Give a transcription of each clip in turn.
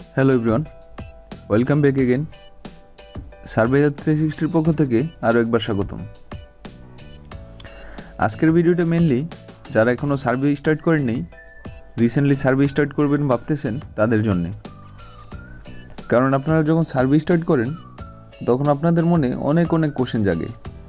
Hello everyone, welcome back again. Surveyor 360 পক্ষ থেকে আরও একবার স্বাগতম। আজকের ভিডিওটা মেনলি যারা এখনও সার্ভে স্টার্ট করেননি, রিসেন্টলি সার্ভে স্টার্ট করবেন ভাবতেছেন তাদের জন্যে। কারণ আপনারা যখন সার্ভে স্টার্ট করেন তখন আপনাদের মনে অনেক কোশ্চেন জাগে।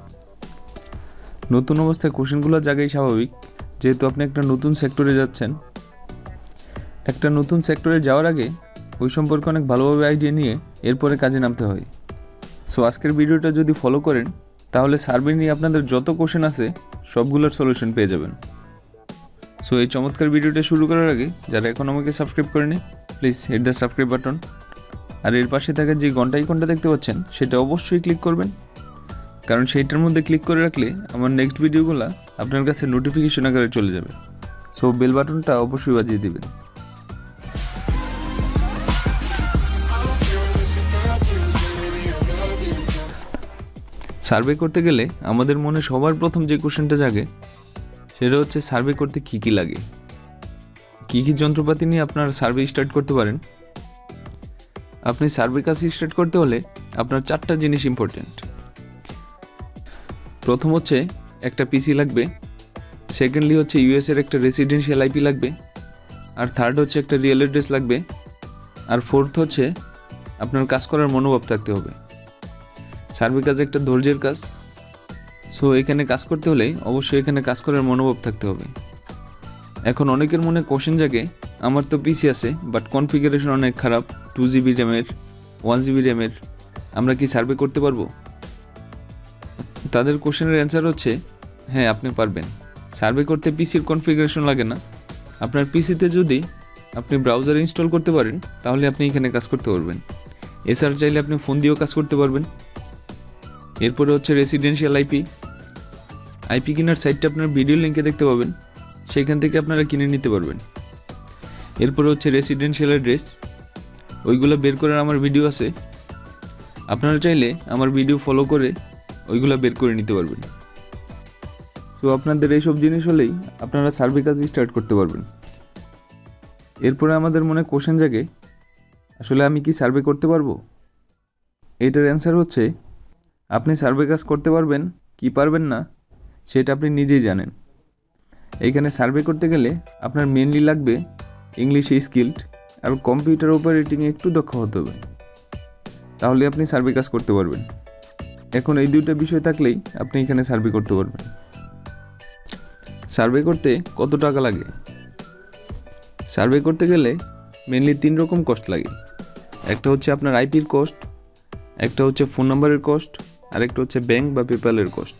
নতুন অবস্থায় কোশ্চেনগুলো জাগাই স্বাভাবিক, যেহেতু আপনি একটা নতুন সেক্টরে যাচ্ছেন। একটা নতুন সেক্টরে যাওয়ার আগে ওই সম্পর্কে অনেক ভালোভাবে আইডিয়া নিয়ে এরপরে কাজে নামতে হয়। সো আজকের ভিডিওটা যদি ফলো করেন তাহলে সার্ভে নিয়ে আপনাদের যত কোশ্চেন আছে সবগুলোর সলিউশন পেয়ে যাবেন। সো এই চমৎকার ভিডিওটা শুরু করার আগে যারা এখন আমাকে সাবস্ক্রাইব করেনি, please hit the subscribe button. আর এর পাশে থাকা যে ঘন্টা আইকনটা দেখতে পাচ্ছেন সেটা অবশ্যই ক্লিক করবেন, কারণ সেইটার মধ্যে ক্লিক করে রাখলে আমার নেক্সট ভিডিওগুলো আপনার কাছে নোটিফিকেশন আকারে চলে যাবে। সো বেল বাটনটা অবশ্যই বাজিয়ে দিবেন। সার্ভে করতে গেলে আমাদের মনে সবার প্রথম যে কোশ্চেনটা জাগে সেটা হচ্ছে সার্ভে করতে কী কী লাগে, কী কী যন্ত্রপাতি নিয়ে আপনার সার্ভে স্টার্ট করতে পারেন। আপনি সার্ভে কাজ স্টার্ট করতে হলে আপনার 4টা জিনিস ইম্পর্টেন্ট। প্রথম হচ্ছে একটা পিসি লাগবে, সেকেন্ডলি হচ্ছে ইউএসের একটা রেসিডেন্সিয়াল আইপি লাগবে, আর থার্ড হচ্ছে একটা রিয়েল অ্যাড্রেস লাগবে, আর ফোর্থ হচ্ছে আপনার কাজ করার মনোভাব থাকতে হবে। সার্ভে কাজ একটা ধৈর্যের কাজ। সো এখানে কাজ করতে হলে অবশ্যই এখানে কাজ করার মনোভাব থাকতে হবে। এখন অনেকের মনে কোশ্চেন জাগে, আমার তো পিসি আছে বাট কনফিগারেশন অনেক খারাপ, 2GB র্যামের, 1GB র্যামের, আমরা কি সার্ভে করতে পারবো? তাদের কোশ্চেনের অ্যান্সার হচ্ছে হ্যাঁ, আপনি পারবেন। সার্ভে করতে পিসির কনফিগারেশন লাগে না। আপনার পিসিতে যদি আপনি ব্রাউজার ইনস্টল করতে পারেন তাহলে আপনি এখানে কাজ করতে পারবেন। এছাড়া চাইলে আপনি ফোন দিয়েও কাজ করতে পারবেন। এরপরে হচ্ছে রেসিডেন্সিয়াল আইপি কেনার সাইটটা আপনার ভিডিও লিঙ্কে দেখতে পাবেন, সেইখান থেকে আপনারা কিনে নিতে পারবেন। এরপরে হচ্ছে রেসিডেন্সিয়াল অ্যাড্রেস, ওইগুলো বের করার আমার ভিডিও আছে, আপনারা চাইলে আমার ভিডিও ফলো করে ওইগুলো বের করে নিতে পারবেন। সো আপনাদের এইসব জিনিস হলেই আপনারা সার্ভে কাজ স্টার্ট করতে পারবেন। এরপরে আমাদের মনে কোশ্চেন জাগে, আসলে আমি কি সার্ভে করতে পারবো? এটার অ্যান্সার হচ্ছে আপনি সার্ভে কাজ করতে পারবেন কি পারবেন না সেটা আপনি নিজেই জানেন। এইখানে সার্ভে করতে গেলে আপনার মেনলি লাগবে ইংলিশে স্কিলড আর কম্পিউটার অপারেটিংয়ে একটু দক্ষ হতে হবে, তাহলে আপনি সার্ভে কাজ করতে পারবেন। এখন এই দুইটা বিষয় থাকলেই আপনি এখানে সার্ভে করতে পারবেন। সার্ভে করতে কত টাকা লাগে? সার্ভে করতে গেলে মেনলি 3 রকম কস্ট লাগে। একটা হচ্ছে আপনার আইপির কস্ট, একটা হচ্ছে ফোন নাম্বারের কস্ট, আর একটা হচ্ছে ব্যাংক বা পেপ্যালের কস্ট।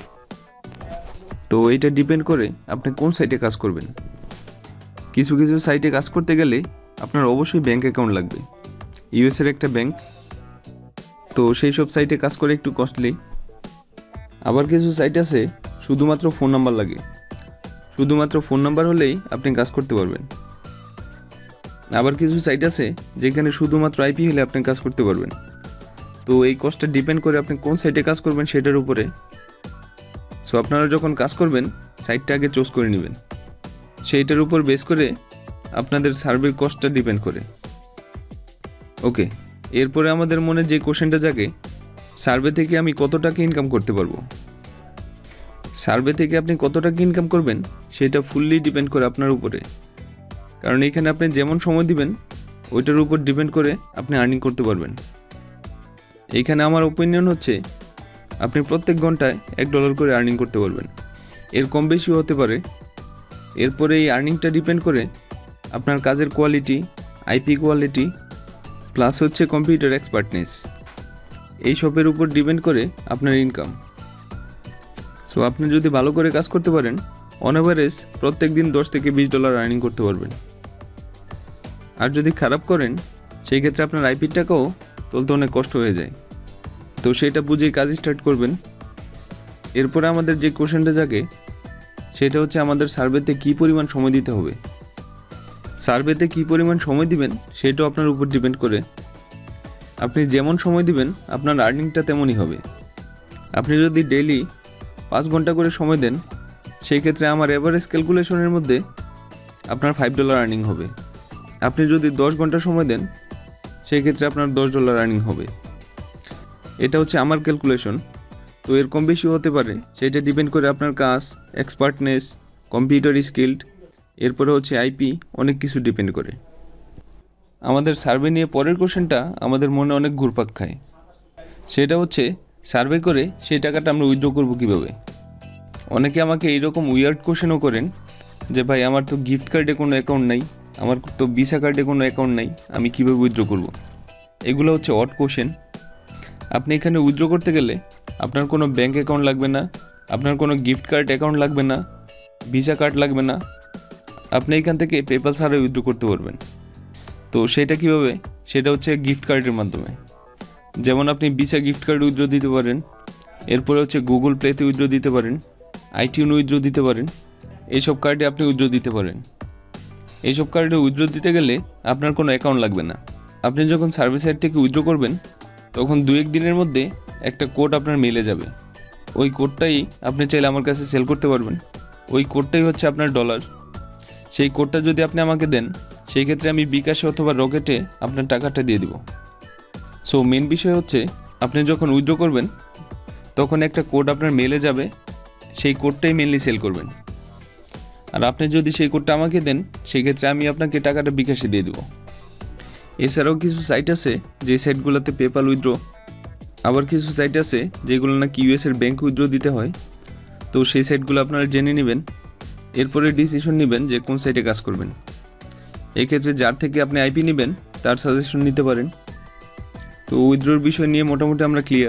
তো এইটা ডিপেন্ড করে আপনি কোন সাইটে কাজ করবেন। কিছু কিছু সাইটে কাজ করতে গেলে আপনার অবশ্যই ব্যাংক অ্যাকাউন্ট লাগবে, ইউএসের একটা ব্যাংক। তো সেই সব সাইটে কাজ করে একটু কস্টলি। আবার কিছু সাইট আছে শুধুমাত্র ফোন নাম্বার লাগে, শুধুমাত্র ফোন নাম্বার হলেই আপনি কাজ করতে পারবেন। আবার কিছু সাইট আছে যেখানে শুধুমাত্র আইপি হলে আপনি কাজ করতে পারবেন। তো এই কস্টটা ডিপেন্ড করে আপনি কোন সাইটে কাজ করবেন সেটার উপরে। সো আপনারা যখন কাজ করবেন সাইটটা আগে চুজ করে নেবেন, সেইটার উপর বেস করে আপনাদের সার্ভের কস্টটা ডিপেন্ড করে। ওকে, এরপরে আমাদের মনে যে কোশ্চেনটা জাগে, সার্ভে থেকে আমি কত টাকা ইনকাম করতে পারবো? সার্ভে থেকে আপনি কত টাকা ইনকাম করবেন সেটা ফুললি ডিপেন্ড করে আপনার উপরে, কারণ এখানে আপনি যেমন সময় দিবেন ওইটার উপর ডিপেন্ড করে আপনি আর্নিং করতে পারবেন। এইখানে আমার ওপিনিয়ন হচ্ছে আপনি প্রত্যেক ঘন্টায় $1 করে আর্নিং করতে পারবেন, এর কম বেশিও হতে পারে। এরপরে এই আর্নিংটা ডিপেন্ড করে আপনার কাজের কোয়ালিটি, আইপি কোয়ালিটি, প্লাস হচ্ছে কম্পিউটার এক্সপার্টনেস, এই সবের উপর ডিপেন্ড করে আপনার ইনকাম। সো আপনি যদি ভালো করে কাজ করতে পারেন অন অ্যাভারেজ প্রত্যেক দিন $10 থেকে $20 আর্নিং করতে পারবেন। আর যদি খারাপ করেন সেই ক্ষেত্রে আপনার আইপির টাকাও তুলতে অনেক কষ্ট হয়ে যায়। তো সেটা বুঝেই কাজ স্টার্ট করবেন। এরপরে আমাদের যে কোশ্চেনটা জাগে সেটা হচ্ছে আমাদের সার্ভেতে কী পরিমাণ সময় দিতে হবে। সার্ভেতে কী পরিমাণ সময় দিবেন সেটাও আপনার উপর ডিপেন্ড করে। আপনি যেমন সময় দিবেন আপনার আর্নিংটা তেমনই হবে। আপনি যদি ডেইলি 5 ঘন্টা করে সময় দেন সেই ক্ষেত্রে আমার এভারেজ ক্যালকুলেশনের মধ্যে আপনার $5 আর্নিং হবে। আপনি যদি 10 ঘন্টা সময় দেন সেই ক্ষেত্রে আপনার $10 আর্নিং হবে। এটা হচ্ছে আমার ক্যালকুলেশন, তো এর কম বেশিও হতে পারে, সেটা ডিপেন্ড করে আপনার কাজ, এক্সপার্টনেস, কম্পিউটার স্কিল্ড, এরপরে হচ্ছে আইপি, অনেক কিছু ডিপেন্ড করে। আমাদের সার্ভে নিয়ে পরের কোশ্চেনটা আমাদের মনে অনেক ঘুরপাক খায়, সেটা হচ্ছে সার্ভে করে সেই টাকাটা আমরা উইথড্র করবো কীভাবে। অনেকে আমাকে এইরকম উইয়ার্ড কোশ্চেনও করেন যে ভাই আমার তো গিফট কার্ডে কোনো অ্যাকাউন্ট নাই, আমার তো ভিসা কার্ডে কোনো অ্যাকাউন্ট নাই, আমি কীভাবে উইথড্র করব। এগুলো হচ্ছে অড কোশ্চেন। আপনি এখানে উইথড্র করতে গেলে আপনার কোনো ব্যাঙ্ক অ্যাকাউন্ট লাগবে না, আপনার কোনো গিফট কার্ড অ্যাকাউন্ট লাগবে না, ভিসা কার্ড লাগবে না, আপনি এখান থেকে পেপ্যাল ছাড়াই উইথড্র করতে পারবেন। তো সেটা কীভাবে, সেটা হচ্ছে গিফট কার্ডের মাধ্যমে। যেমন আপনি ভিসা গিফট কার্ড উইথড্র দিতে পারেন, এরপরে হচ্ছে গুগল প্লেতে উইথড্র দিতে পারেন, আইটিউন উইথড্র দিতে পারেন, এইসব কার্ডে আপনি উইথড্র দিতে পারেন। এইসব কার্ডে উইথড্র দিতে গেলে আপনার কোনো অ্যাকাউন্ট লাগবে না। আপনি যখন সার্ভিস সাইট থেকে উইথড্র করবেন তখন 2-1 দিনের মধ্যে একটা কোড আপনার মেলে যাবে। ওই কোডটাই আপনি চাইলে আমার কাছে সেল করতে পারবেন। ওই কোডটাই হচ্ছে আপনার $। সেই কোডটা যদি আপনি আমাকে দেন, সেই ক্ষেত্রে আমি বিকাশে অথবা রকেটে আপনার টাকাটা দিয়ে দিব। সো মেন বিষয় হচ্ছে আপনি যখন উইথড্র করবেন তখন একটা কোড আপনার মেলে যাবে, সেই কোডটাই মেনলি সেল করবেন। আর আপনি যদি সেই কোডটা আমাকে দেন, সেই ক্ষেত্রে আমি আপনাকে টাকাটা বিকাশে দিয়ে দেবো। এছাড়াও কিছু সাইট আছে যে সাইটগুলোতে পেপ্যাল উইথড্র, আবার কিছু সাইট আছে যেগুলো নাকি ইউএসের ব্যাঙ্ক উইথড্র দিতে হয়। তো সেই সাইটগুলো আপনারা জেনে নেবেন, এরপরে ডিসিশন নেবেন যে কোন সাইটে কাজ করবেন। এক্ষেত্রে যার থেকে আপনি আইপি নেবেন তার সাজেশন নিতে পারেন। তো উইথড্রোর বিষয় নিয়ে মোটামুটি আমরা ক্লিয়ার।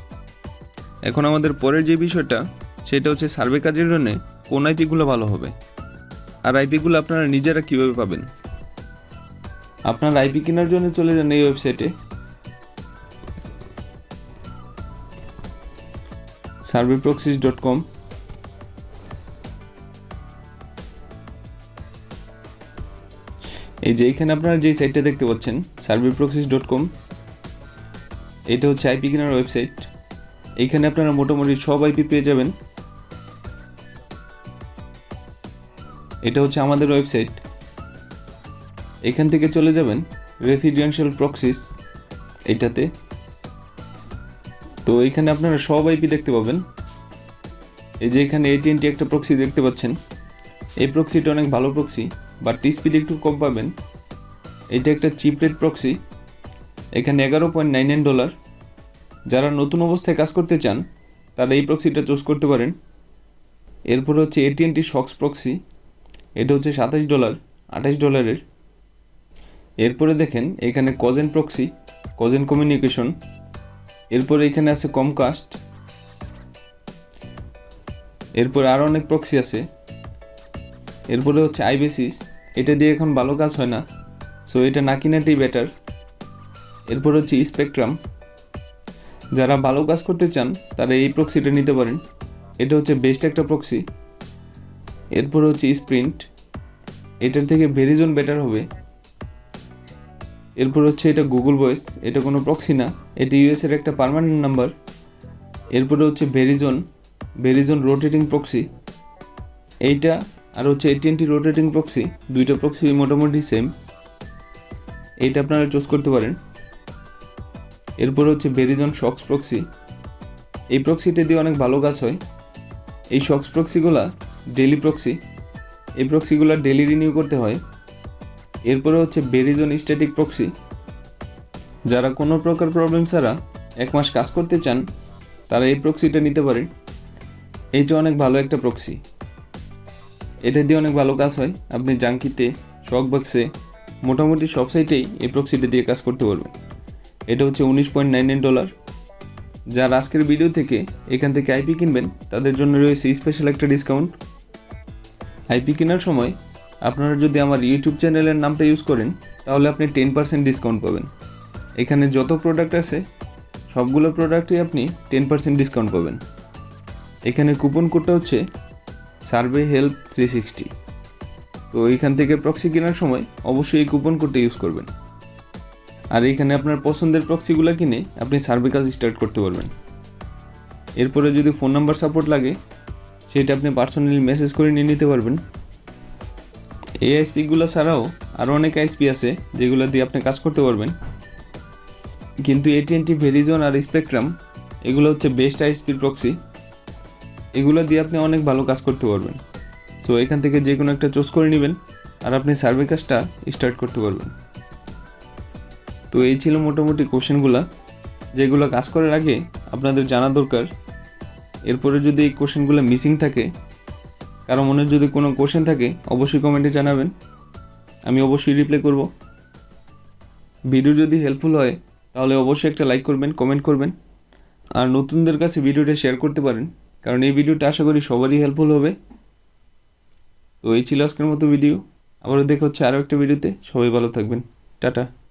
এখন আমাদের পরের যে বিষয়টা, সেটা হচ্ছে সার্ভে কাজের জন্য কোন আইপিগুলো ভালো হবে, আর আইপিগুলো আপনারা নিজেরা কীভাবে পাবেন। আপনার আইপি কেনার জন্য চলে যান এই ওয়েবসাইটে, surveyproxies.com। এই যে এখানে আপনারা যে সাইটটা দেখতে পাচ্ছেন surveyproxies.com, এটা হচ্ছে আইপি কেনার ওয়েবসাইট। এইখানে আপনারা মোটামুটি সব আইপি পেয়ে যাবেন। এটা হচ্ছে আমাদের ওয়েবসাইট। এখান থেকে চলে যাবেন রেসিডেন্সিয়াল প্রক্সিস এইটাতে। তো এইখানে আপনারা সব আইপি দেখতে পাবেন। এই যে এখানে AT&T একটা প্রক্সি দেখতে পাচ্ছেন, এই প্রক্সিটা অনেক ভালো প্রক্সি, বাট স্পিড একটু কম পাবেন। এটা একটা চিপ রেট প্রক্সি, এখানে $11.99। যারা নতুন অবস্থায় কাজ করতে চান তারা এই প্রক্সিটা চুজ করতে পারেন। এরপরে হচ্ছে AT&T শক্স প্রক্সি, এটা হচ্ছে $27, $28। এরপরে দেখেন এখানে কজেন প্রক্সি, কজেন কমিউনিকেশন। এরপরে এখানে আছে কমকাস্ট। এরপরে আরও অনেক প্রক্সি আছে। এরপরে হচ্ছে আইবেসিস, এটা দিয়ে এখন ভালো কাজ হয় না, সো এটা না কিনাটাই বেটার। এরপর হচ্ছে স্পেকট্রাম, যারা ভালো কাজ করতে চান তারা এই প্রক্সিটা নিতে পারেন, এটা হচ্ছে বেস্ট একটা প্রক্সি। এরপর হচ্ছে স্প্রিন্ট, এটার থেকে ভেরিজন বেটার হবে। এরপর হচ্ছে এটা গুগল ভয়েস, এটা কোনো প্রক্সি না, এটা ইউএসের একটা পার্মানেন্ট নাম্বার। এরপরে হচ্ছে ভেরিজন রোটেটিং প্রক্সি, এইটা আর হচ্ছে AT&T রোটেটিং প্রক্সি, দুইটা প্রক্সি মোটামুটি সেম, এইটা আপনারা চুজ করতে পারেন। এরপর হচ্ছে ভেরিজন শক্স প্রক্সি, এই প্রক্সিটা দিয়ে অনেক ভালো কাজ হয়। এই শক্স প্রক্সিগুলা ডেলি প্রক্সি, এই প্রক্সিগুলা ডেলি রিনিউ করতে হয়। এরপরে হচ্ছে ভেরিজন স্ট্যাটিক প্রক্সি, যারা কোনো প্রকার প্রবলেম ছাড়া 1 মাস কাজ করতে চান তারা এই প্রক্সিটা নিতে পারেন। এইটা অনেক ভালো একটা প্রক্সি, এটা দিয়ে অনেক ভালো কাজ হয়। আপনি জাঙ্কিতে, শকবক্সে, মোটামুটি সব সাইটেই এই প্রক্সিটা দিয়ে কাজ করতে পারবেন। এটা হচ্ছে $19.99। যারা আজকের ভিডিও থেকে এখান থেকে আইপি কিনবেন তাদের জন্য রয়েছে স্পেশাল একটা ডিসকাউন্ট। আইপি কেনার সময় আপনারা যদি আমার ইউটিউব চ্যানেলের নামটা ইউজ করেন তাহলে আপনি 10% ডিসকাউন্ট পাবেন। এখানে যত প্রোডাক্ট আছে সবগুলো প্রোডাক্টই আপনি 10% ডিসকাউন্ট পাবেন। এখানে কুপন কোডটা হচ্ছে SurveyHelp360। তো এইখান থেকে প্রক্সি কেনার সময় অবশ্যই এই কুপন কোডটা ইউজ করবেন। আর এইখানে আপনার পছন্দের প্রক্সিগুলো কিনে আপনি সার্ভে কাজ স্টার্ট করতে পারবেন। এরপরে যদি ফোন নাম্বার সাপোর্ট লাগে সেটা আপনি পার্সোনালি মেসেজ করে নিয়ে নিতে পারবেন। এই আইএসপিগুলো ছাড়াও আরও অনেক আইএসপি আছে যেগুলো দিয়ে আপনি কাজ করতে পারবেন। কিন্তু AT&T ভেরিজন আর স্পেকট্রাম এগুলো হচ্ছে বেস্ট আইএসপির প্রক্সি, এগুলো দিয়ে আপনি অনেক ভালো কাজ করতে পারবেন। সো এখান থেকে যে কোনো একটা চুজ করে নেবেন আর আপনি সার্ভে কাজটা স্টার্ট করতে পারবেন। তো এই ছিল মোটামুটি কোশ্চেনগুলো যেগুলো কাজ করার আগে আপনাদের জানা দরকার। এরপরে যদি এই কোশ্চেনগুলো মিসিং থাকে, কারো মনে যদি কোনো কোশ্চেন থাকে অবশ্যই কমেন্টে জানাবেন, আমি অবশ্যই রিপ্লাই করব। ভিডিও যদি হেল্পফুল হয় তাহলে অবশ্যই একটা লাইক করবেন, কমেন্ট করবেন, আর নতুনদের কাছে ভিডিওটা শেয়ার করতে পারেন, কারণ এই ভিডিওটা আশা করি সবারই হেল্পফুল হবে। তো এই ছিল আজকের মতো ভিডিও, আবারও দেখা হচ্ছে আরও একটা ভিডিওতে। সবাই ভালো থাকবেন, টাটা।